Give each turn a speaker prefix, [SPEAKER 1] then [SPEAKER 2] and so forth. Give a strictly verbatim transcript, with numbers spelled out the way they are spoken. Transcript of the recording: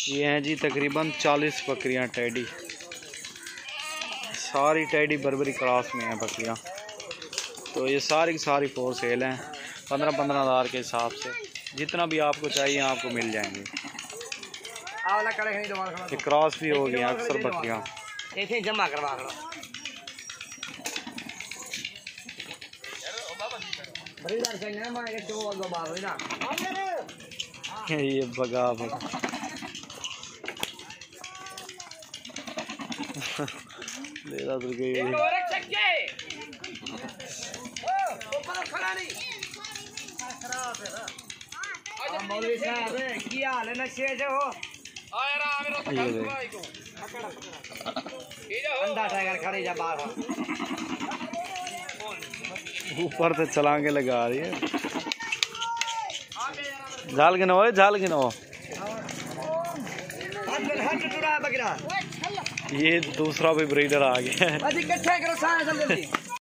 [SPEAKER 1] ये हैं जी तकरीबन चालीस बकरियां टेडी, सारी टेडी बर्बरी क्रॉस में हैं बकरियां। तो ये सारी की सारी फोर सेल हैं पंद्रह पंद्रह हज़ार के हिसाब से, जितना भी आपको चाहिए आपको मिल जाएंगे। ये क्रॉस भी हो गई अक्सर बकरियां।
[SPEAKER 2] जमा करवा
[SPEAKER 1] ये बगा बगा लेरा तो गई
[SPEAKER 2] मौलवी साहब की हाल है नशे जो हो अंधा टाइगर खड़ी जा बाहर
[SPEAKER 1] ऊपर से छलांगे लगा रही है। जाल गिनो जाल गिनो। ये दूसरा भी ब्रीडर आ गया है।